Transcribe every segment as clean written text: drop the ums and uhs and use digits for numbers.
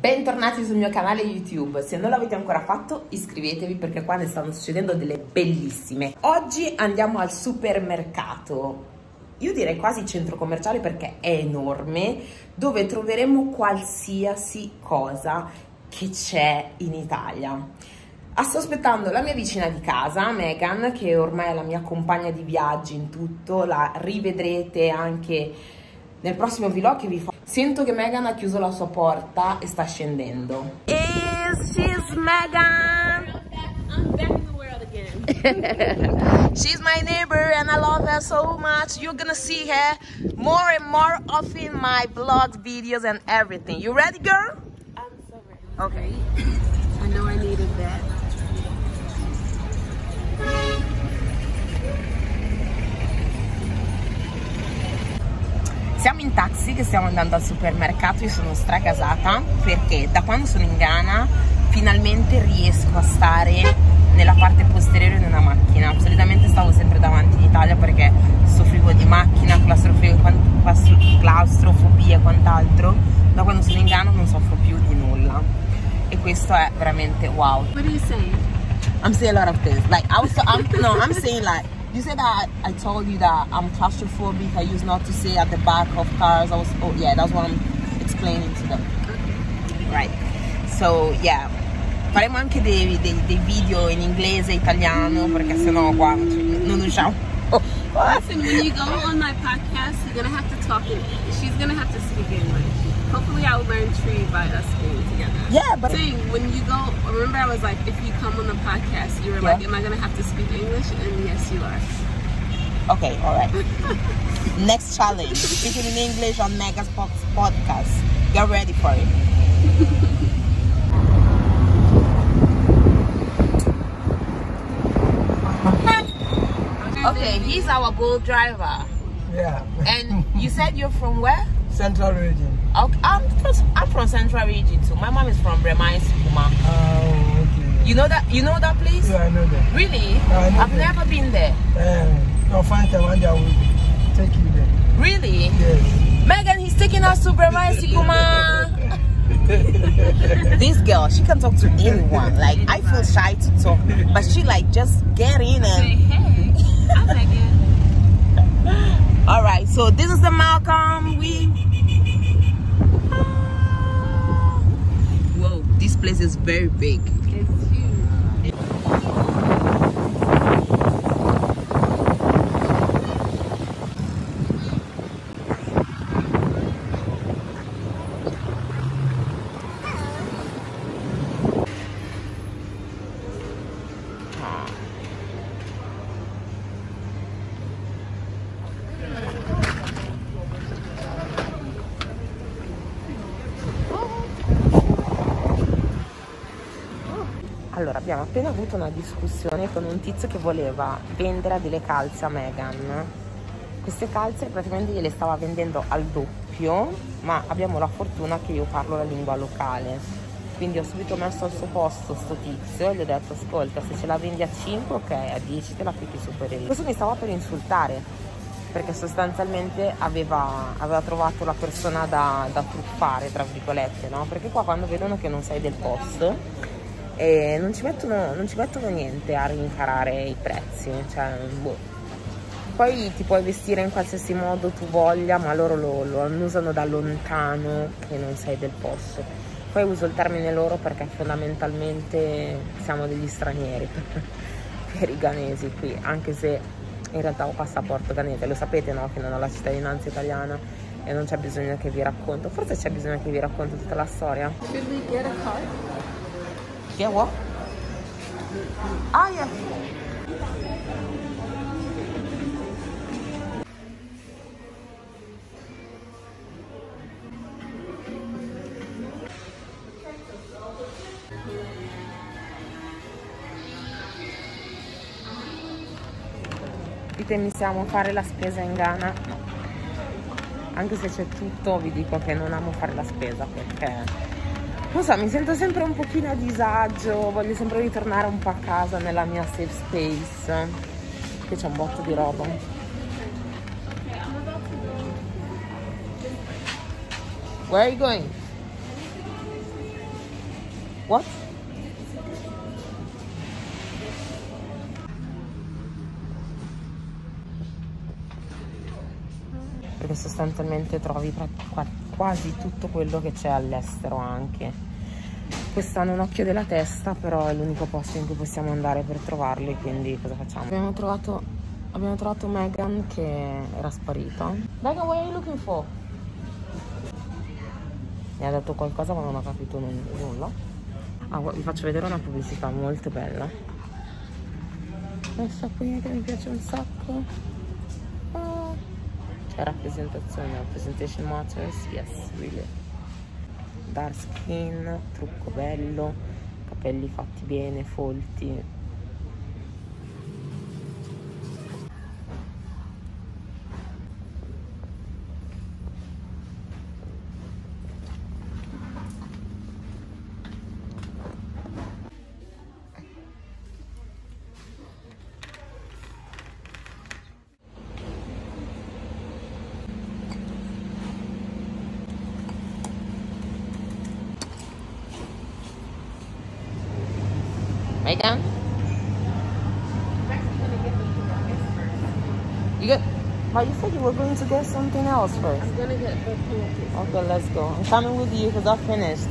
Bentornati sul mio canale YouTube. Se non l'avete ancora fatto, iscrivetevi perché qua ne stanno succedendo delle bellissime. Oggi andiamo al supermercato, io direi quasi centro commerciale perché è enorme, dove troveremo qualsiasi cosa che c'è in Italia. Sto aspettando la mia vicina di casa, Megan, che ormai è la mia compagna di viaggi in tutto. La rivedrete anche nel prossimo vlog che vi fa. Sento che Megan ha chiuso la sua porta e sta scendendo. She's Megan. I'm back in the world again. She's my neighbor and I love her so much. You're gonna see her more and more often in my vlogs, videos and everything. You ready, girl? I'm so ready. Okay. I know I needed that. Siamo in taxi che stiamo andando al supermercato. Io sono stragasata perché da quando sono in Ghana finalmente riesco a stare nella parte posteriore di una macchina. Solitamente stavo sempre davanti in Italia perché soffrivo di macchina, claustrofobia e quant'altro. Da quando sono in Ghana non soffro più di nulla e questo è veramente wow. What are you saying? I'm saying a lot of things. Like I'm saying like, you said that I told you that I'm claustrophobic. I used not to say at the back of cars. Oh yeah, that's what I'm explaining to them. Right. So yeah, faremo anche dei video in inglese e italiano perché sennò qua non riusciamo. Listen, when you go on my podcast, you're gonna have to talk in. She's gonna have to speak English. Hopefully, I will learn Tree by us being together. Yeah, but when you go, remember I was like, if you come on the podcast, you were like, am I gonna have to speak English? And yes, you are. Okay, all right. Next challenge: speaking in English on Mega's podcast. Get ready for it. Okay, he's our Bolt driver. Yeah. And you said you're from where? Central region. Okay, I'm from Central region too. My mom is from Brema Sikuma. Oh, okay. You know that place? Yeah, I know that. Really? I know I've that. never been there. I'll find time one day I will take you there. Really? Yes. Megan, he's taking us to Brema Sikuma. This girl, she can talk to anyone. Like, I feel shy to talk, but she like just get in Say, and. hey, I'm Megan. All right, so this is the Malcolm. Whoa, this place is very big. It's huge. Allora, abbiamo appena avuto una discussione con un tizio che voleva vendere delle calze a Megan. Queste calze praticamente gliele stava vendendo al doppio, ma abbiamo la fortuna che io parlo la lingua locale. Quindi ho subito messo al suo posto sto tizio e gli ho detto: ascolta, se ce la vendi a 5, ok, a 10 te la picchi su per lì. Questo mi stava per insultare, perché sostanzialmente aveva trovato la persona da truffare, tra virgolette, no? Perché qua quando vedono che non sei del posto e non ci mettono niente a rincarare i prezzi, cioè boh. Poi ti puoi vestire in qualsiasi modo tu voglia, ma loro lo annusano da lontano che non sei del posto. Poi uso il termine loro perché fondamentalmente siamo degli stranieri per i ghanesi qui, anche se in realtà ho passaporto ghanese. Lo sapete, no? Che non ho la cittadinanza italiana e non c'è bisogno che vi racconto, forse c'è bisogno che vi racconto tutta la storia. Should we get a car? Yeah, what? Ah, yeah. Ditemi se amo fare la spesa in Ghana. No. Anche se c'è tutto, vi dico che non amo fare la spesa perché non so, mi sento sempre un pochino a disagio, voglio sempre ritornare un po' a casa nella mia safe space, che c'è un botto di roba. Where are you going? What? Perché sostanzialmente trovi quasi tutto quello che c'è all'estero anche. Quest'anno un occhio della testa, però è l'unico posto in cui possiamo andare per trovarli, quindi cosa facciamo? Abbiamo trovato Megan che era sparita. Megan, what are you looking for? Mi ha detto qualcosa ma non ho capito nulla. Ah, vi faccio vedere una pubblicità molto bella. Questa qui che mi piace un sacco. C'è representation matters, yes, really. Dark skin, trucco bello, capelli fatti bene, folti. Megan? You got... But you said you were going to get something else first. I'm gonna get the pillowcase. Okay, let's go. I'm coming with you because I finished.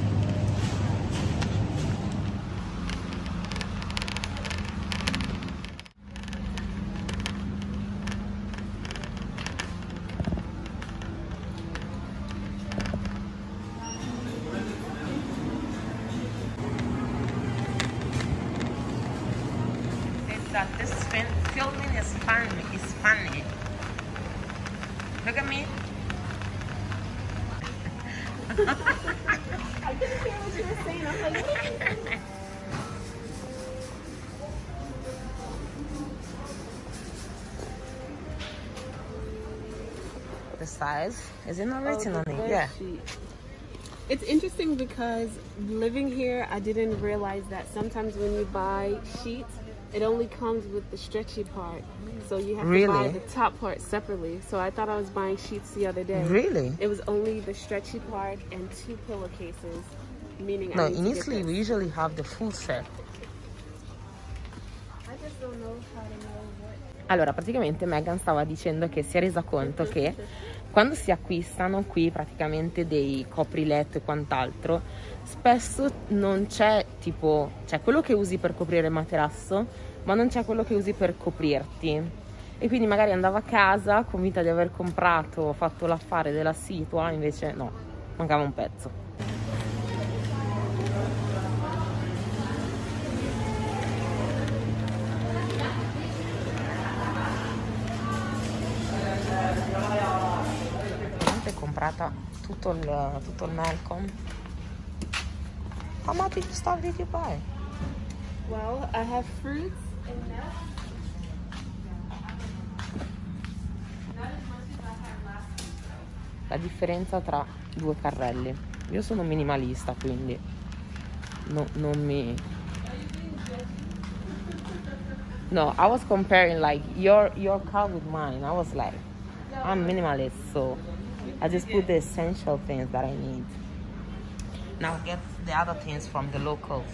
That this filming is funny. Look at me. I couldn't hear what you were saying. I'm like, what are you saying? The size is it not written on it? Yeah. Sheet. It's interesting because living here, I didn't realize that sometimes when you buy sheets, it only comes with the stretchy part. So you have to buy the top part separately. So I thought I was buying sheets the other day. Really? It was only the stretchy part and 2 pillowcases, meaning No, in Italy we usually have the full set. I just don't know how to know what. Allora, praticamente Megan stava dicendo che si è resa conto che quando si acquistano qui praticamente dei copriletto e quant'altro, spesso non c'è tipo, c'è quello che usi per coprire il materasso, ma non c'è quello che usi per coprirti. E quindi magari andava a casa convinta di aver comprato, fatto l'affare della situa, invece no, mancava un pezzo. Comprata tutto il Malcolm. How much stuff did you buy? Well, I have fruits and nuts. Not as much as I had last week. La differenza tra 2 carrelli. Io sono minimalista, quindi non mi... No, I was comparing like your car with mine. I was like, I'm minimalist, so I just put the essential things that I need. Now get the other things from the locals.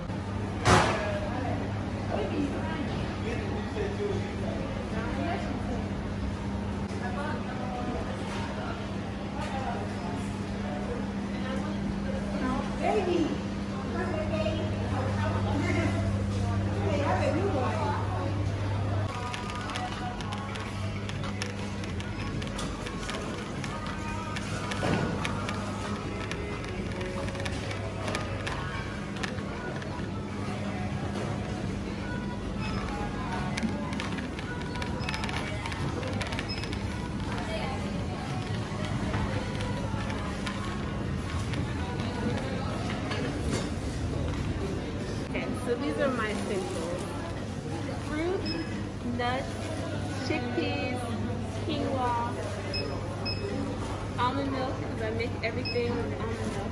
So these are my essentials: fruit, nuts, chickpeas, quinoa, almond milk, because I make everything with almond milk.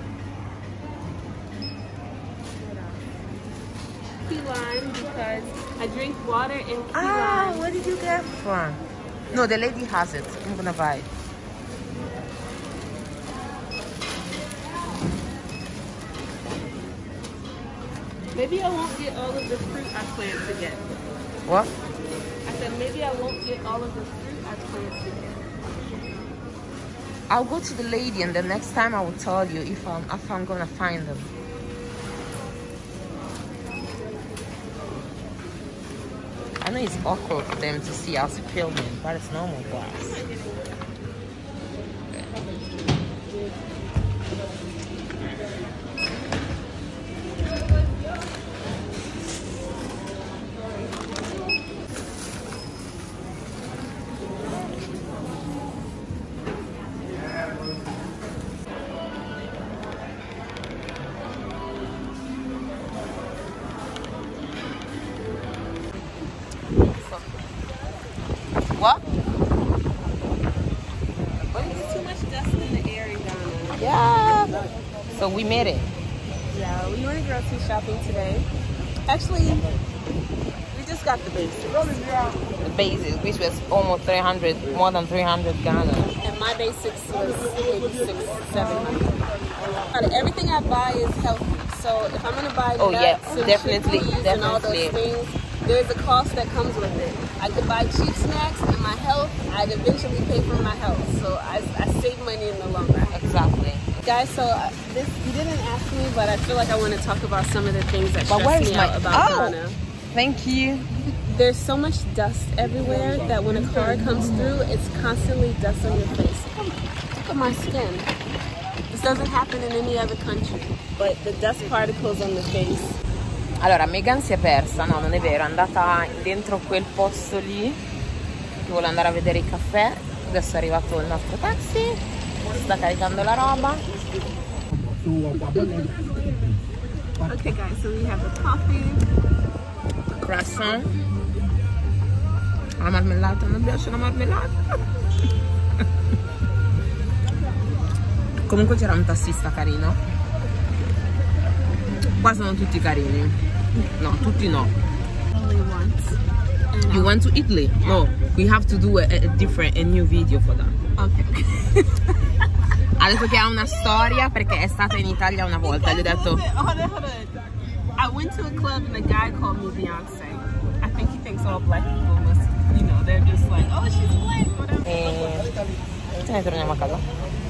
Key lime, because I drink water and key lime. Where did you get from? No, the lady has it. I'm gonna buy it. Maybe I won't get all of the fruit I plan to get. What? I said maybe I won't get all of the fruit I plan to get. I'll go to the lady and the next time I will tell you if I'm gonna find them. I know it's awkward for them to see us filming, but it's normal for us. What? There's too much dust in the air in Ghana. Yeah. So we made it. Yeah, we went grocery shopping today. Actually, we just got the basics. The basics, which was almost 300, more than 300 Ghana. And my basics was 86, 700. But everything I buy is healthy. So if I'm gonna buy nuts and definitely, chickpeas and all those things, there's a cost that comes with it. I could buy cheap snacks and my health, I'd eventually pay for my health. So I save money in the long run. Exactly. Guys, so this, you didn't ask me, but I feel like I want to talk about some of the things that stress me out about Ghana. Thank you. There's so much dust everywhere that when a car comes through, it's constantly dust on your face. Look at my skin. This doesn't happen in any other country, but the dust particles on the face. Allora, Megan si è persa, no, non è vero, è andata dentro quel posto lì, che vuole andare a vedere i caffè. Adesso è arrivato il nostro taxi, si sta caricando la roba. Okay guys, so we have the coffee. Croissant. La marmellata, non mi piace la marmellata. Comunque c'era un tassista carino. Qua sono tutti carini. No, tutti no. Only once. You went to Italy? No, we have to do a new video for that. Okay. Ha detto che ha una storia perché è stata in Italia una volta. Gli ho detto... Hold on. I went to a club and a guy called me Beyonce. I think he thinks all black people must, you know, they're just like, oh, she's black, whatever. E... ce ne torniamo a casa.